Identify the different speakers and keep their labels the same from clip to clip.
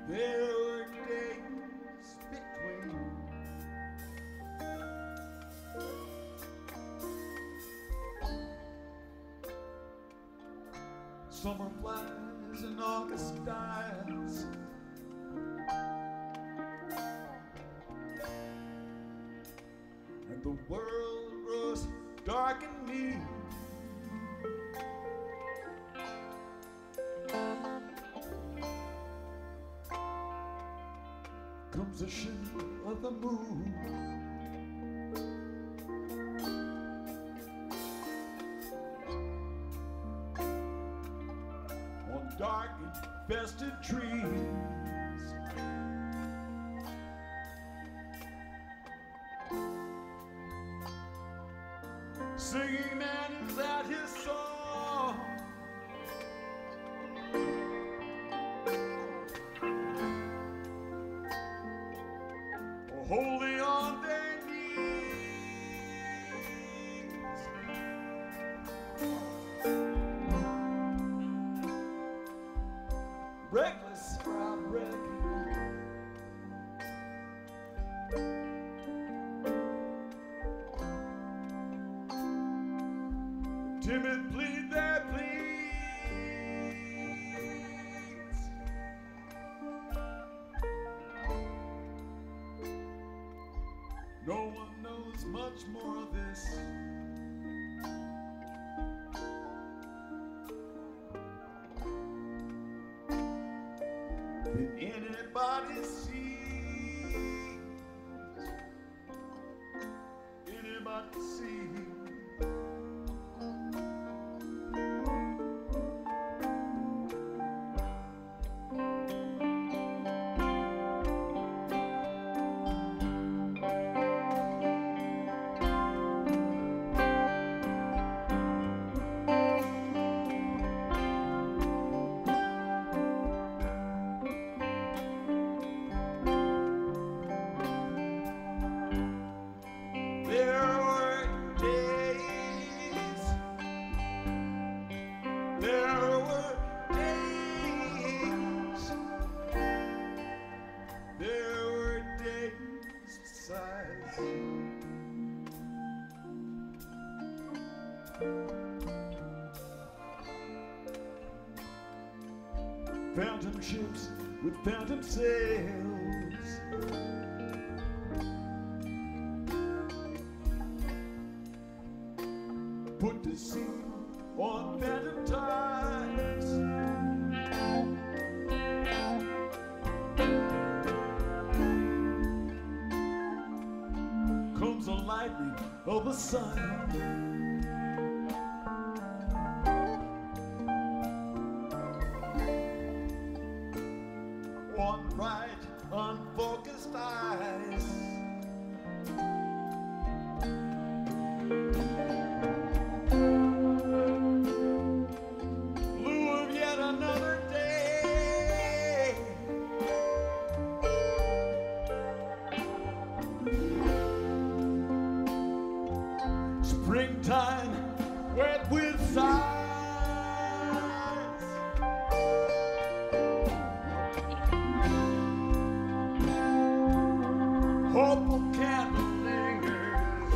Speaker 1: There were days between summer flies and August dies, and the world grows dark and mean. Comes the shimmer of the moon. On dark infested trees. Singing man is at his song. Holding on their knees. Reckless fried wreck. Timid plead their pleas. No one knows much more of this than anybody sees. Anybody sees. Phantom ships with phantom sails, put to sea on phantom tides. Comes the lightning of the sun. One bright, unfocused eyes. Blue of yet another day. Springtime wet with sighs. Hopeful candle lingers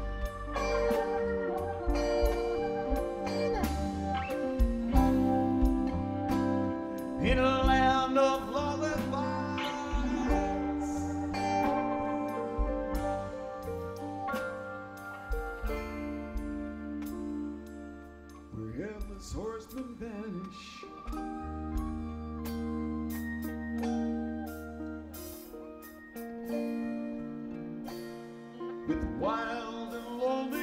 Speaker 1: in a land of lullabies, where headless horsemen vanish. With wild and lonely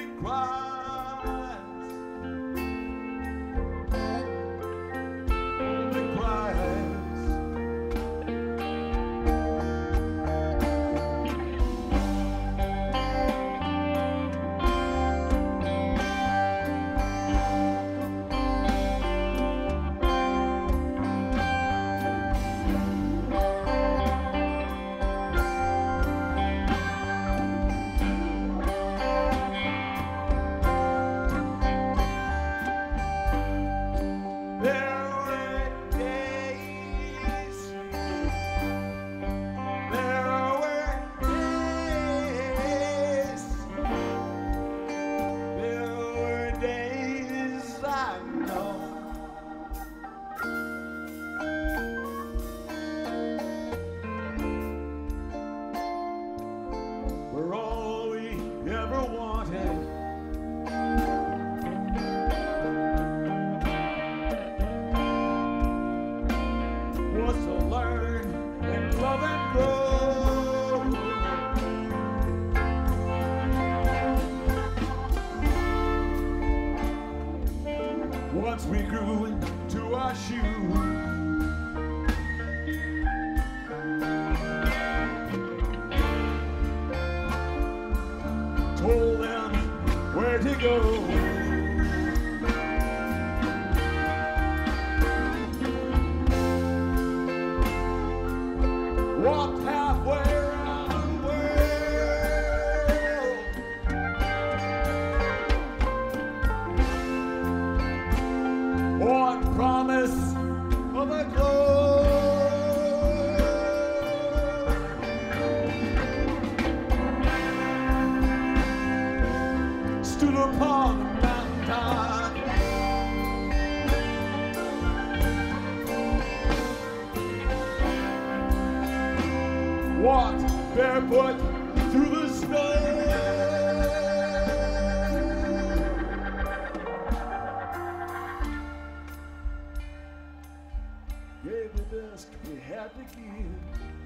Speaker 1: cries, lonely cries. was to learn and love and grow. Once we grew into our shoes, told them where to go. Walked halfway around the world. On promise of a glow. Stood upon a mountaintop, walked barefoot through the snow. Gave the best we had to give.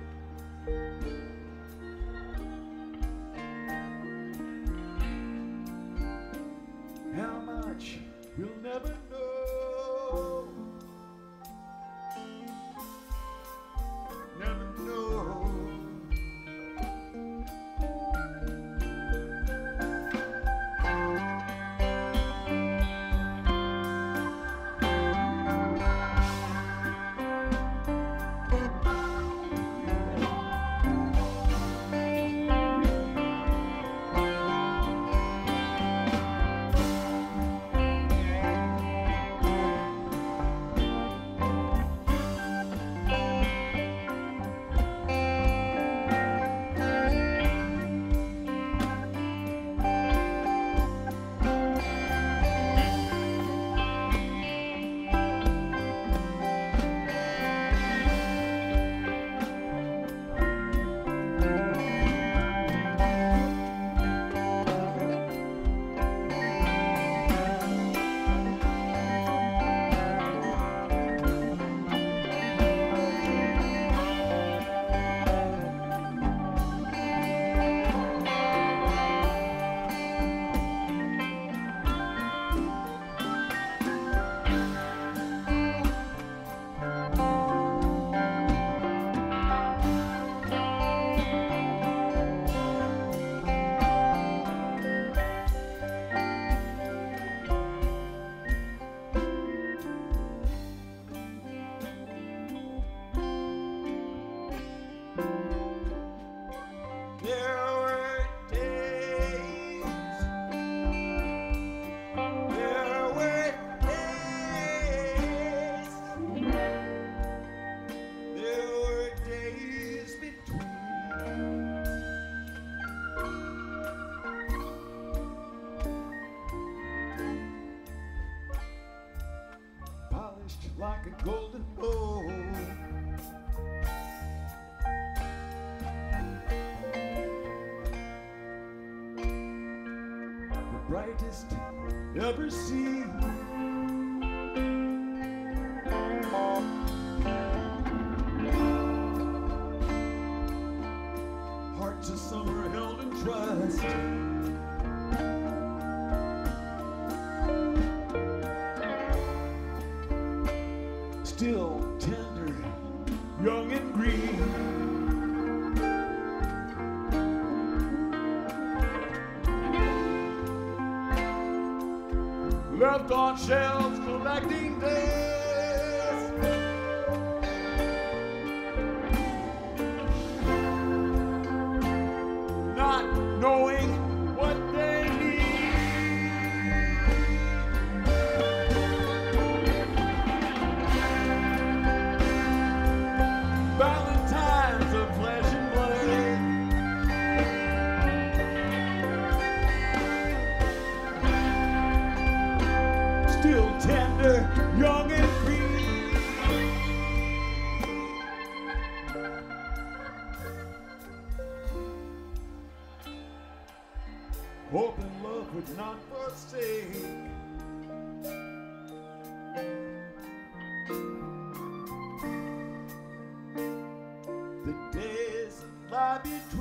Speaker 1: How much we'll never know. Never know. Like a golden bowl, the brightest ever seen. Hearts of summer held in trust. Still tender, young and green. Left on shelves collecting dust. Not knowing what they need. Valentines of flesh and blood. Still tender, young and free. Hope and love would not forsake. lie between